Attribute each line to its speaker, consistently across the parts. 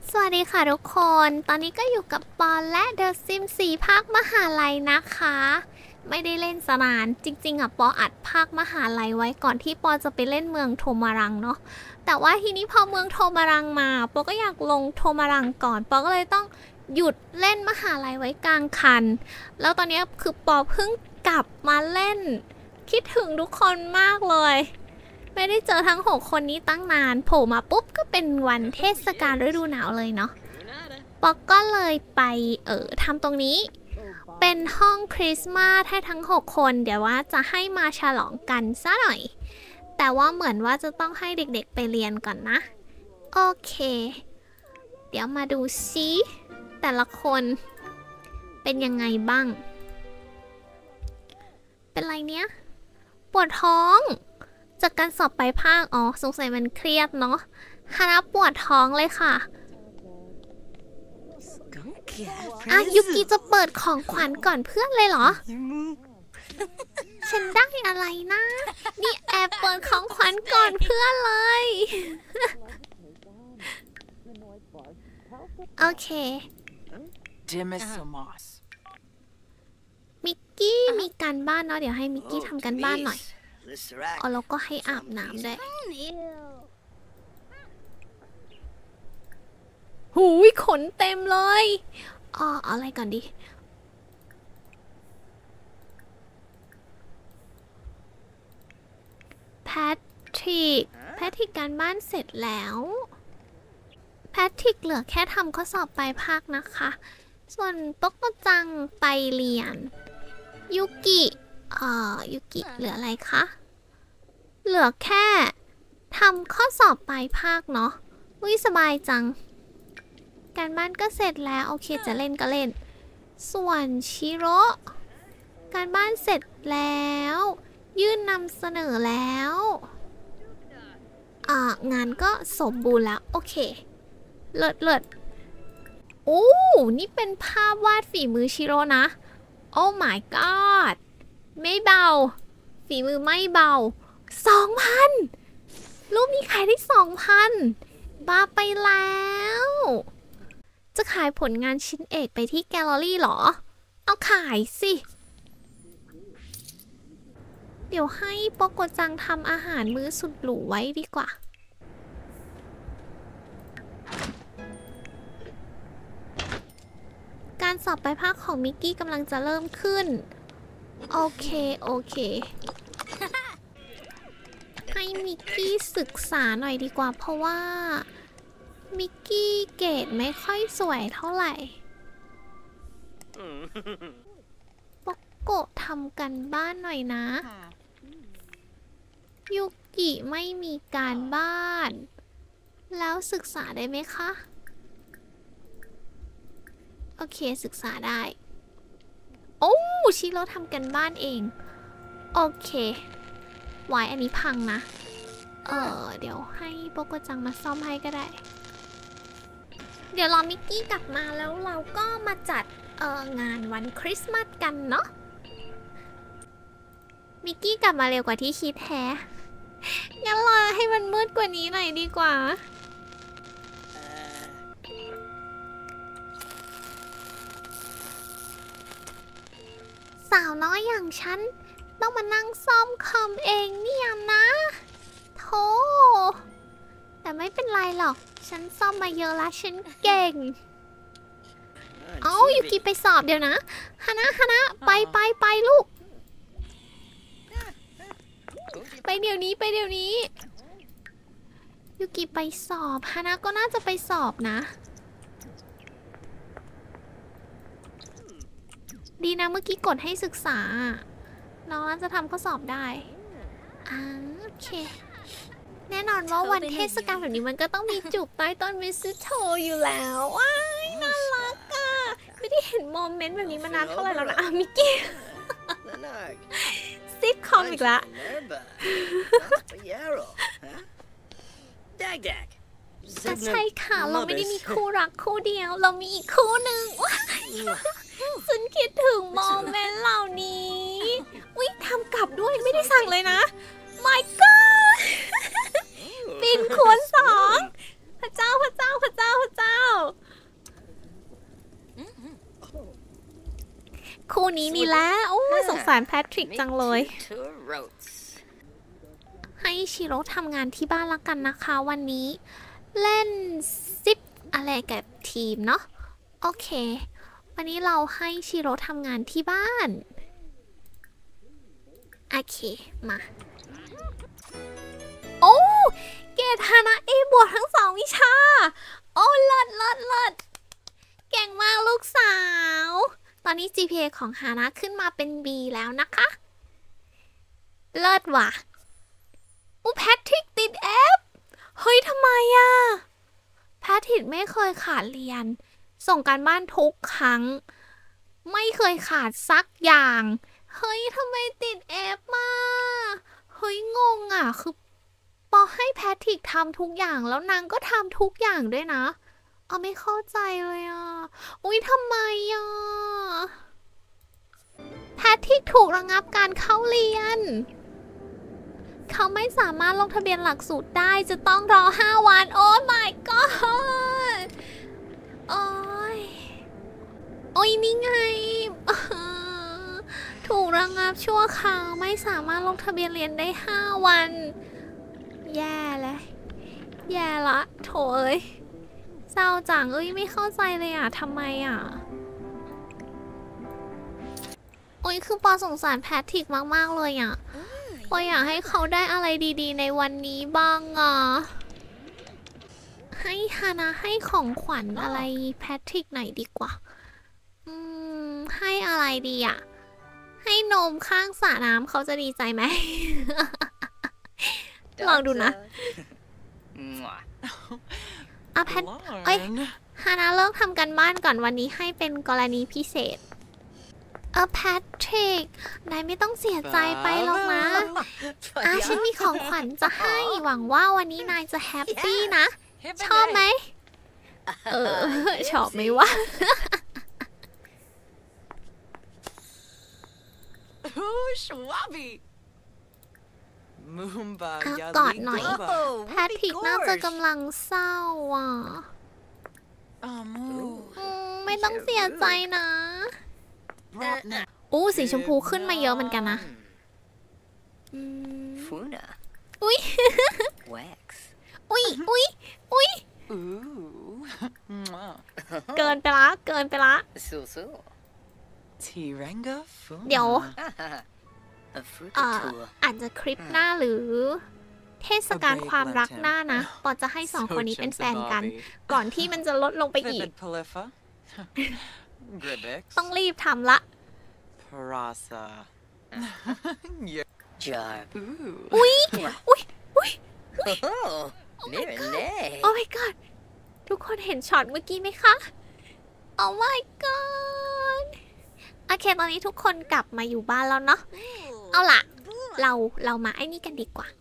Speaker 1: สวัสดีค่ะทุกคน ตอนนี้ก็อยู่กับปอนและเดอะซิม4ภาคมหาลัยนะคะ ไม่ได้เล่นสนานจริงๆปออัดภาคมหาลัยไว้ก่อนที่ปอจะไปเล่นเมืองโทมารังเนาะ แต่ว่าทีนี้พอเมืองโทมารังมาปอก็อยากลงโทมารังก่อนปอก็เลยต้องหยุดเล่นมหาลัยไว้กลางคัน แล้วตอนนี้คือปอเพิ่งกลับมาเล่น คิดถึงทุกคนมากเลยไม่ได้เจอทั้ง6คนนี้ตั้งนานโผล่มาปุ๊บก็เป็นวันเทศกาลฤดูหนาวเลยเนาะปอกก็เลยไปทำตรงนี้เป็นห้องคริสต์มาสให้ทั้ง6คนเดี๋ยวว่าจะให้มาฉลองกันซะหน่อยแต่ว่าเหมือนว่าจะต้องให้เด็กๆไปเรียนก่อนนะโอเคเดี๋ยวมาดูซิแต่ละคนเป็นยังไงบ้างเป็นไรเนี้ยปวดท้องจากการสอบปลายภาคสงสัยมันเครียดเนาะฮานะปวดท้องเลยค่ะยุกิจะเปิดของขวัญก่อนเพื่อนเลยเหรอ ฉันได้อะไรนะนี่แอบเปิดของขวัญก่อนเพื่อนเลยโอเคมิกกี้มีการบ้านเนาะเดี๋ยวให้มิกกี้ทำการบ้านหน่อยแล้วก็ให้อาบน้ำด้วยหูยขนเต็มเลยอะไรก่อนดีแพทริกการบ้านเสร็จแล้วแพทริกเหลือแค่ทำข้อสอบปลายภาคนะคะส่วนโต๊กจังไปเรียนยูกิเหลืออะไรคะเหลือแค่ทำข้อสอบปลายภาคเนาะวิสบายจังการบ้านก็เสร็จแล้วโอเคจะเล่นก็เล่นส่วนชิโร่การบ้านเสร็จแล้วยื่นนำเสนอแล้วงานก็สมบูรณ์แล้วโอเคเลิศโอ้นี่เป็นภาพวาดฝีมือชิโร่นะโอ้ my god ไม่เบาฝีมือไม่เบา 2,000 รูปนี้ขายได้ 2,000 บ้าไปแล้วจะขายผลงานชิ้นเอกไปที่แกลเลอรี่หรอเอาขายสิเดี๋ยวให้โปโกจังทำอาหารมื้อสุดหรูไว้ดีกว่าการสอบปลายภาคของมิกกี้กำลังจะเริ่มขึ้นโอเคให้มิกกี้ศึกษาหน่อยดีกว่าเพราะว่ามิกกี้เกรดไม่ค่อยสวยเท่าไหร่โปโกะทำกันบ้านหน่อยนะยูกิไม่มีการบ้านแล้วศึกษาได้ไหมคะโอเคศึกษาได้โอ้ชิโร่ทำกันบ้านเองโอเคไว้อันนี้พังนะเดี๋ยวให้โปโกจังมาซ่อมให้ก็ได้เดี๋ยวรอมิกกี้กลับมาแล้วเราก็มาจัดงานวันคริสต์มาสกันเนาะมิกกี้กลับมาเร็วกว่าที่คิดแฮะงั้นรอให้มันมืดกว่านี้หน่อยดีกว่าสาวน้อยอย่างฉันต้องมานั่งซ่อมคอมเองเนี่ยนะโธ่แต่ไม่เป็นไรหรอกฉันซ่อมมาเยอะแล้วฉันเก่งยูกิไปสอบเดี๋ยวนะฮานะไปลูกไปเดี๋ยวนี้ยูกิไปสอบฮานะก็น่าจะไปสอบนะดีนะเมื่อกี้กดให้ศึกษาน้องน่าจะทำข้อสอบได้โอเคแน่นอนว่าวันเทศกาลแบบนี้มันก็ต้องมีจูบใต้ต้นมิสโทอยู่แล้วว้ายน่ารักอ่ะไม่ได้เห็นโมเมนต์แบบนี้มานานเท่าไหร่แล้วนะมิกกี้ซิทคอมอีกละแต่ใช่ค่ะเราไม่ได้มีคู่รักคู่เดียวเรามีอีกคู่หนึ่งฉันคิดถึงโมเมนต์เหล่านี้ทำกลับด้วยไม่ได้สั่งเลยนะ my god บินคูณ2พระเจ้าสารแพทริกจังเลย ให้ชิโร่ทำงานที่บ้านละกันนะคะวันนี้เล่นซิปอะไรกับทีมเนาะโอเควันนี้เราให้ชิโร่ทำงานที่บ้านโอเคมาโอ้เกรดฮานะเอบวกทั้ง2 วิชาโอ้เลิศเก่งมากลูกสาวตอนนี้ GPA ของฮานะขึ้นมาเป็น B แล้วนะคะเลิศว่ะอู้แพทริกติด F เฮ้ยทำไมอะแพทริกไม่เคยขาดเรียนส่งการบ้านทุกครั้งไม่เคยขาดสักอย่างเฮ้ยทำไมติด F มาเฮ้ยงงอะคือปอให้แพทริกทำทุกอย่างแล้วนางก็ทำทุกอย่างด้วยนะไม่เข้าใจเลยอ่ะอุ๊ยทำไมอ่ะแพทริกถูกระงับการเข้าเรียนเขาไม่สามารถลงทะเบียนหลักสูตรได้จะต้องรอ5 วันโอ้ my god โอ้ยนี่ไงถูกระงับชั่วคราวไม่สามารถลงทะเบียนเรียนได้5 วันแย่เลยแย่ละโถเอ้ยเศร้าจังไม่เข้าใจเลยอ่ะทำไมอ่ะคือปอสงสารแพทริกมากๆเลยอ่ะปออยากให้เขาได้อะไรดีๆในวันนี้บ้างอ่ะให้ฮานะให้ของขวัญอะไรแพทริกหน่อยดีกว่าให้อะไรดีอ่ะให้นมข้างสระน้ำเขาจะดีใจไหม ลองดูนะแพทฮานะเลิกทำกันบ้านก่อนวันนี้ให้เป็นกรณีพิเศษแพทริกนายไม่ต้องเสียใจไปหรอกนะฉันมีของขวัญจะให้หวังว่าวันนี้นายจะแฮปปี้นะชอบไหมชอบไหมวะกอดหน่อยแพทริกน่าจะกำลังเศร้าอ่ะไม่ต้องเสียใจนะสีชมพูขึ้นมาเยอะเหมือนกันนะอุ๊ยเกินไปละเดี๋ยวอาจจะคลิปหน้าหรือเทศกาลความรักหน้านะปอจะให้2 คนนี้เป็นแฟนกันก่อนที่มันจะลดลงไปอีกต้องรีบทำละอุ๊ยโอ้ my god ทุกคนเห็นช็อตเมื่อกี้ไหมคะโอ้ my god โอเคตอนนี้ทุกคนกลับมาอยู่บ้านแล้วเนาะเอาล่ะเรามาไอ้นี่กันดีกว่า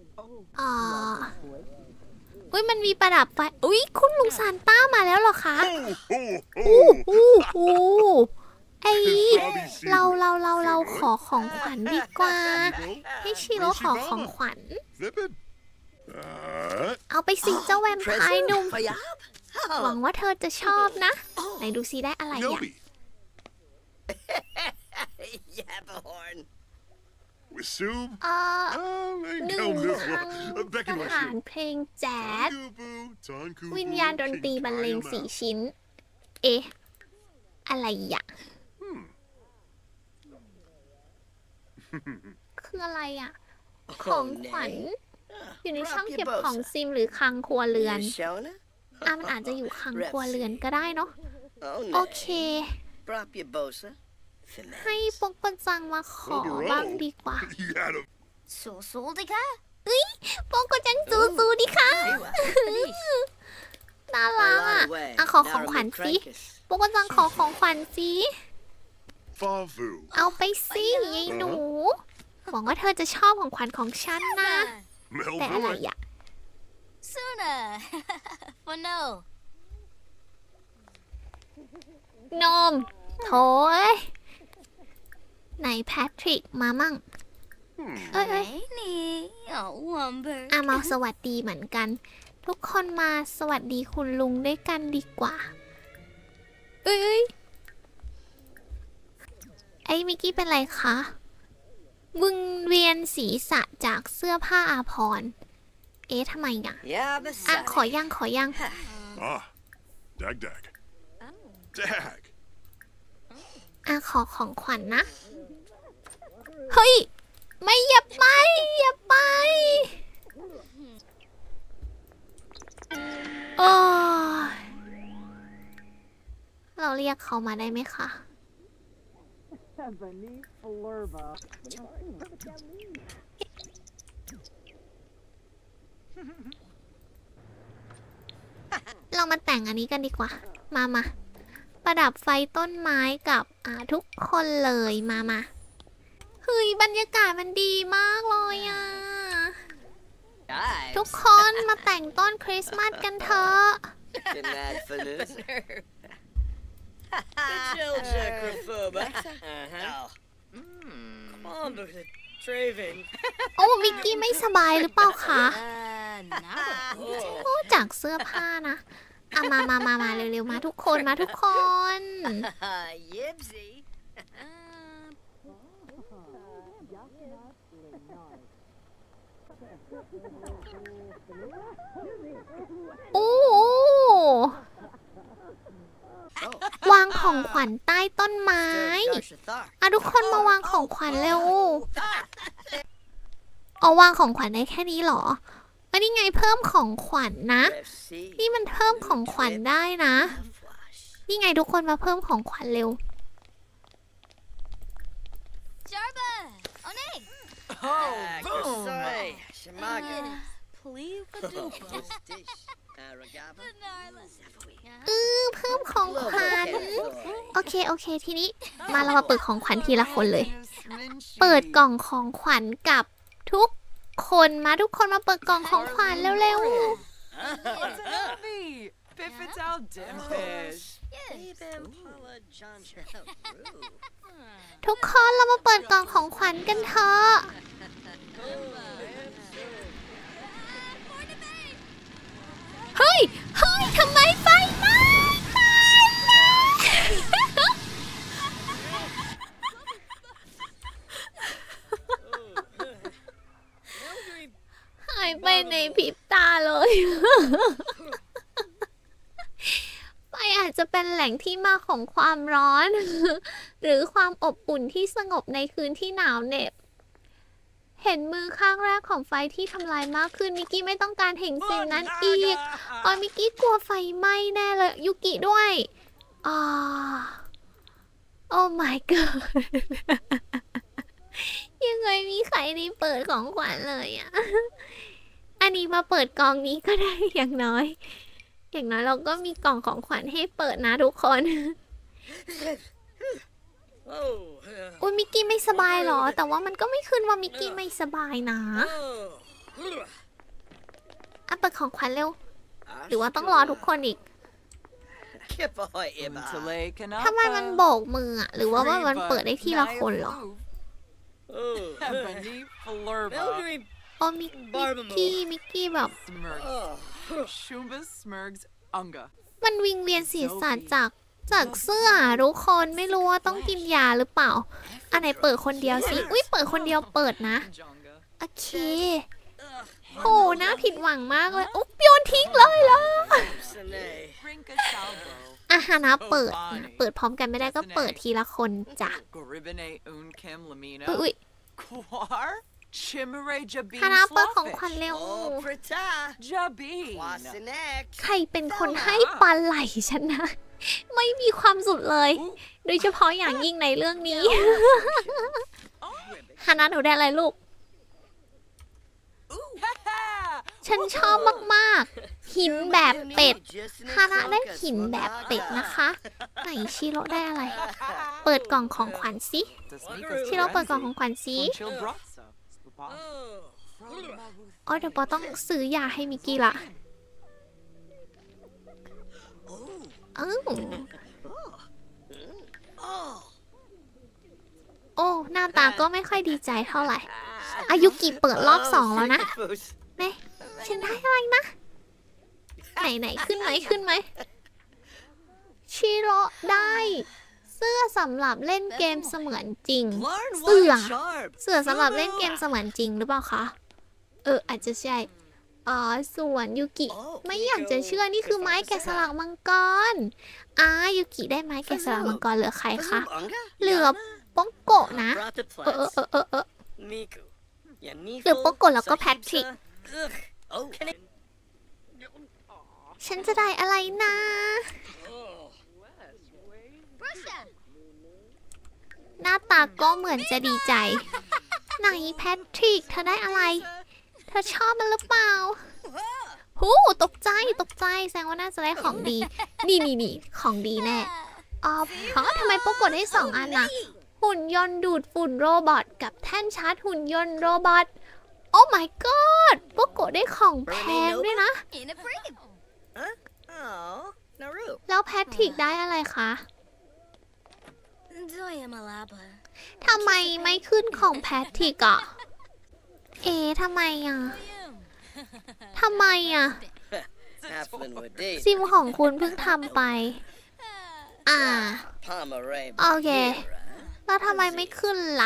Speaker 1: มันมีประดับไฟคุณลุงซานต้ามาแล้วเหรอคะเราขอของขวัญดีกว่าให้ชิโร่ขอของขวัญเอาไปสิเจ้าแวมไพร์หนุ่มหวังว่าเธอจะชอบนะไหนดูซิได้อะไรอ่ะทหารเพลงแจ๊สวิญญาณดนตรีบรรเลง4 ชิ้นอะไรอ่ะคืออะไรอ่ะของขวัญอยู่ในช่องเก็บของซิมหรือคลังครัวเรือนมันอาจจะอยู่คลังครัวเรือนก็ได้เนาะโอเคให้ปกปันจังมาขอบ้างดีกว่าสูดิค่ะปกปันจังสูดิค่ะน่ารักอ่ะขอของขวัญสิปกปันจังขอของขวัญสิเอาไปสิยายหนูหวังว่าเธอจะชอบของขวัญของฉันนะแต่อะไรอ่ะนมโถ่ไหนแพทริกมามั่งมาสวัสดีเหมือนกันทุกคนมาสวัสดีคุณลุงด้วยกันดีกว่าไอ้มิกกี้เป็นไรคะวึงเวียนศีรษะจากเสื้อผ้าอาภรณ์เอ๊ะทำไมอ่ะขอยัง
Speaker 2: Dag dag. Dag.
Speaker 1: ขอของขวัญนะ เฮ้ย ไม่อย่าไปโอ้เราเรียกเขามาได้ไหมคะ เรามาแต่งอันนี้กันดีกว่า มาประดับไฟต้นไม้กับทุกคนเลยมาเฮ้ยบรรยากาศมันดีมากเลยอ่ะ ทุกคนมาแต่งต้นคริสต์มาสกันเถอะ โอ้มิกกี้ไม่สบายหรือเปล่าคะโอ้จากเสื้อผ้านะมาเร็วๆมาทุกคนโอ้วางของขวัญใต้ต้นไม้ทุกคนมาวางของขวัญเร็ววางของขวัญได้แค่นี้เหรอนี่ไงเพิ่มของขวัญนะนี่มันเพิ่มของขวัญได้นะนี่ไงทุกคนมาเพิ่มของขวัญเร็วเพิ่มของขวัญโอเคทีนี้เรามาเปิดของขวัญทีละคนเลยเปิดกล่องของขวัญกับทุกคนมาเปิดกล่องของขวัญเร็วทุกคนเรามาเปิดกล่องของขวัญกันเถอะเฮ้ยทำไมไฟไหม้หายไปในพริบตาเลยไฟอาจจะเป็นแหล่งที่มาของความร้อนหรือความอบอุ่นที่สงบในคืนที่หนาวเหน็บเห็นมือข้างแรกของไฟที่ทำลายมากขึ้นมิกกี้ไม่ต้องการเห็นสิ่งนั้นอีกมิกกี้กลัวไฟไหม้แน่เลยยูกิด้วยโอ้ my god ยังไงมีใครได้เปิดของขวัญเลยอ่ะอันนี้มาเปิดกล่องนี้ก็ได้อย่างน้อยเราก็มีกล่องของขวัญให้เปิดนะทุกคนอุ้ยมิกกี้ไม่สบายหรอแต่ว่ามันก็ไม่ขึ้นว่ามิกกี้ไม่สบายนะเปิดของขวัญเร็วหรือว่าต้องรอทุกคนอีกทำไมมันโบกมือหรือว่ามันเปิดได้ทีละคนเหรอมิกกี้แบบมันวิงเวียนศีรษะจากเสื้อทุกคนไม่รู้ว่าต้องกินยาหรือเปล่าอันไหนเปิดคนเดียวสิเปิดคนเดียวเปิดนะโอเคโหน่าผิดหวังมากเลยโยนทิ้งเลยเหรอฮานะเปิดพร้อมกันไม่ได้ก็เปิดทีละคนจ้ะอุ้ยฮานะเปิดของขวัญเร็วใครเป็นคนให้ปลาไหลฉันนะไม่มีความสุขเลยโดยเฉพาะอย่างยิ่งในเรื่องนี้ฮานะหนูได้อะไรลูกฉันชอบมากๆหินแบบเป็ดฮานะได้หินแบบเป็ดนะคะไหนชิโร่ได้อะไรเปิดกล่องของขวัญสิชิโร่เปิดกล่องของขวัญสิเดี๋ยวปอต้องซื้อยาให้มิกกี้ละหน้าตาก็ไม่ค่อยดีใจเท่าไหร่อายุกี่เปิดรอบ2แล้วนะเนี่ยฉันได้อะไรนะไหนขึ้นไหมชิโร่ได้เสื้สื้อสำหรับเล่นเกมเสมือนจริง
Speaker 2: Learn
Speaker 1: เสื้อ
Speaker 2: white sharp.
Speaker 1: เสื้อสำหรับเล่นเกมเสมือนจริงหรือเปล่าคะอาจจะใช่ส่วนยูกิไม่อยากจะเชื่อนี่คือไม้แกะสลักมังกรยูกิได้ไม้แกะสลักมังกรเหลือใครคะ เหลือป้องโกะนะเหลือป้องโกะแล้วก็แพทริก ฉันจะได้อะไรนะ หน้าตาก็เหมือนจะดีใจ ไหนแพทริกเธอได้อะไร เธอชอบมันหรือเปล่าหูตกใจแสดงว่าน่าจะได้ของดี นี่ของดีแน่เพราะทำไมโปโกะได้2 อันนะหุ่นยนต์ดูดฝุ่นโรบอทกับแท่นชาร์จหุ่นยนต์โรบอทโอ้ my god โปโกะได้ของแพงด้วยนะ แล้วแพทริกได้อะไรคะทำไมไม่ขึ้นของแพทริกอะทำไมซิมของคุณเพิ่งทำไปโอเคแล้วทำไมไม่ขึ้นล่ะ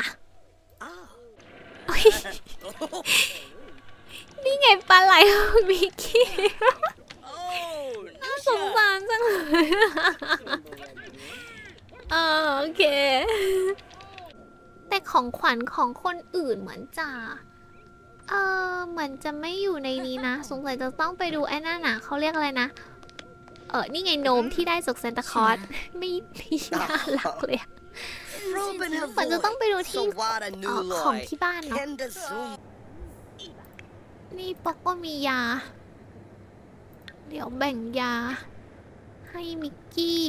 Speaker 1: นี่ไงปลาไหลของมิกกี้น่าสงสารจังเลยโอเคแต่ของขวัญของคนอื่นเหมือนจะไม่อยู่ในนี้นะสงสัยจะต้องไปดูไอ้นั่นน่ะเขาเรียกอะไรนะนี่ไงโนมที่ได้จากเซนตาคลอสไม่น่ารักเลยเหมือนจะต้องไปดูที่ของที่บ้านเนาะนี่ป๊อกก็มียาเดี๋ยวแบ่งยาให้มิกกี้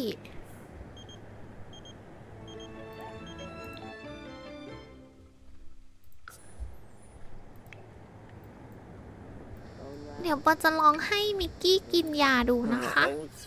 Speaker 1: เดี๋ยวปอจะลองให้มิกกี้กินยาดูนะคะ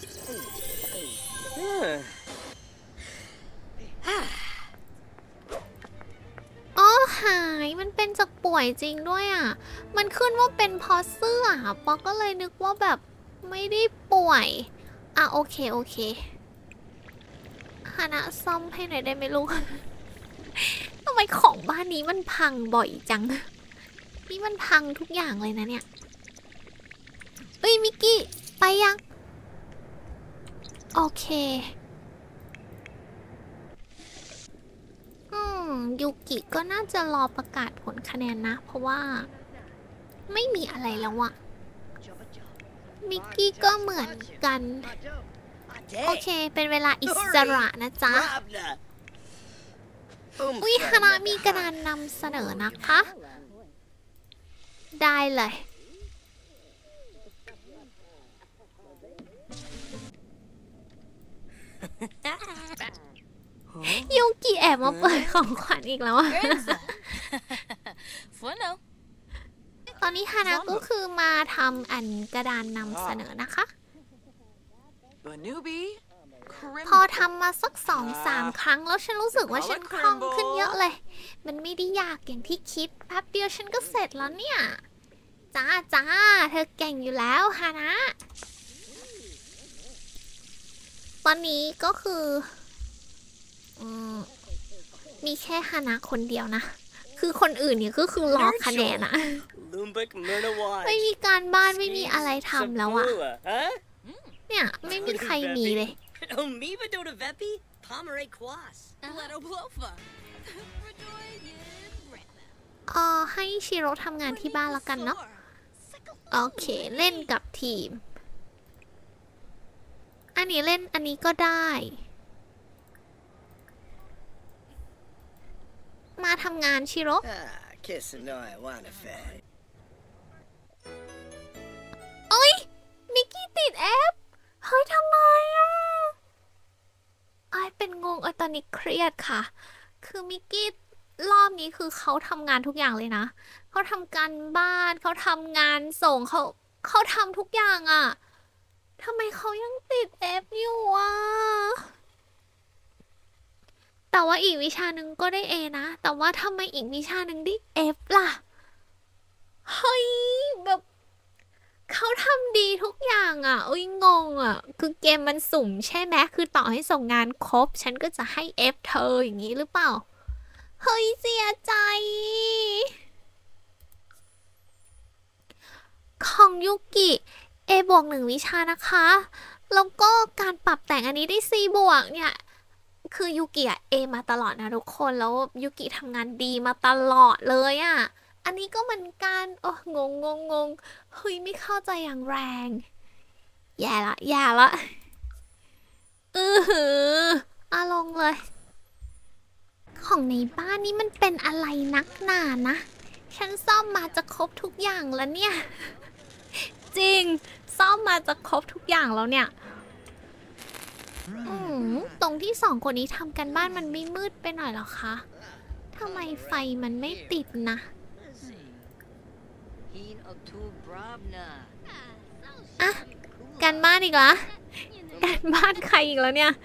Speaker 1: หายมันเป็นจากป่วยจริงด้วยมันขึ้นว่าเป็นเพราะเสื้อปอก็เลยนึกว่าแบบไม่ได้ป่วยโอเคฮานะซ่อมให้หน่อยได้ไหมลูก ทำไมของบ้านนี้มันพังบ่อยจังนี่มันพังทุกอย่างเลยนะเนี่ยมิกกี้ไปยังโอเคยูกิก็น่าจะรอประกาศผลคะแนนนะเพราะว่าไม่มีอะไรแล้วอะมิกกี้ก็เหมือนกันโอเคเป็นเวลาอิสระนะจ๊ะฮานะมีกระดานนำเสนอนะคะได้เลยยูกิแอบมาเปิดของขวัญอีกแล้วตอนนี้ฮานะก็คือมาทำอันกระดานนำเสนอนะคะพอทำมาสัก2-3 ครั้งแล้วฉันรู้สึกว่าฉันคล่องขึ้นเยอะเลยมันไม่ได้ยากอย่างที่คิดแป๊บเดียวฉันก็เสร็จแล้วเนี่ยจ้าเธอเก่งอยู่แล้วฮานะตอนนี้ก็คือมีแค่ฮานะคนเดียวนะคือคนอื่นเนี่ยก็คือรอคะแนนไม่มีการบ้านไม่มีอะไรทำแล้วเนี่ยไม่มีใครมีเลยให้ชิโร่ทำงานที่บ้านแล้วกันเนาะโอเคเล่นกับทีมอันนี้เล่นอันนี้ก็ได้มาทำงานชิโร่มิกกี้ติดแอปเฮ้ยทำไมเป็นงงตอนนี้เครียดค่ะคือมิกกี้รอบนี้คือเขาทำงานทุกอย่างเลยนะเขาทำการบ้านเขาทำงานส่งเขาทำทุกอย่างทำไมเขายังติดแอปอยู่แต่ว่าอีกวิชาหนึ่งก็ได้ A นะแต่ว่าทำไมอีกวิชาหนึ่งได้ F ล่ะเฮ้ยแบบเขาทำดีทุกอย่างอ่ะอุ้ยงงอ่ะคือเกมมันสุ่มใช่ไหมคือต่อให้ส่งงานครบฉันก็จะให้ F เธออย่างนี้หรือเปล่าเฮ้ยเสียใจของยุกิ A บวก1วิชานะคะแล้วก็การปรับแต่งอันนี้ได้ C บวกเนี่ยคือยุกิอะ A มาตลอดนะทุกคนแล้วยุกิทำงานดีมาตลอดเลยอะอันนี้ก็เหมือนกันโอ้งงเฮ้ยไม่เข้าใจอย่างแรงแย่ละหือลงเลยของในบ้านนี้มันเป็นอะไรนักหนานะฉันซ่อมมาจะครบทุกอย่างแล้วเนี่ยจริงซ่อมมาจะครบทุกอย่างแล้วเนี่ยตรงที่2คนนี้ทำกันบ้านมันไม่มืดไปหน่อยหรอคะทำไมไฟมันไม่ติดนะอะกันบ้านอีกละกันบ้านใครอีกแล้วเนี่ย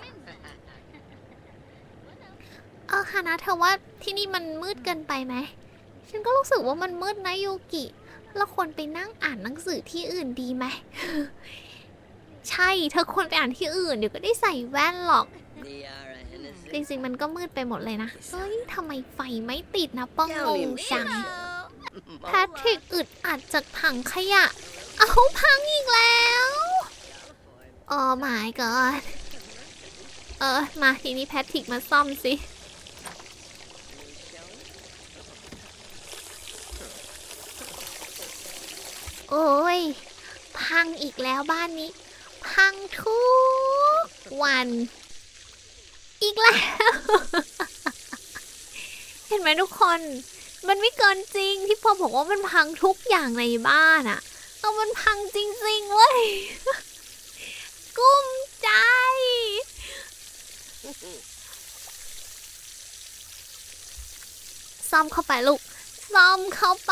Speaker 1: ฮานะเธอว่าที่นี่มันมืดเกินไปไหมฉันก็รู้สึกว่ามันมืดนะยูกิเราควรไปนั่งอ่านหนังสือที่อื่นดีไหมใช่เธอควรไปอ่านที่อื่นเดี๋ยวก็ได้ใส่แว่นหรอกจริงๆมันก็มืดไปหมดเลยนะเฮ้ยทำไมไฟไม่ติดนะป้องงงจังแพทริกอึดอัดจากถังขยะเอาพังอีกแล้วโอ้ my god มาทีนี้แพทริกมาซ่อมสิโอ้ยพังอีกแล้วบ้านนี้พังทุกวันอีกแล้ว เห็นไหมทุกคนมันไม่เกินจริงที่พ่อบอกว่ามันพังทุกอย่างในบ้านอะมันพังจริงๆเว้ย กุ้มใจซ่อมเข้าไปลูกซ่อมเข้าไป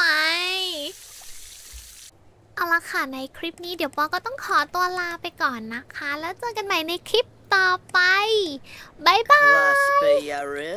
Speaker 1: เอาละค่ะในคลิปนี้เดี๋ยวปอก็ต้องขอตัวลาไปก่อนนะคะแล้วเจอกันใหม่ในคลิปต่อไปบ๊ายบาย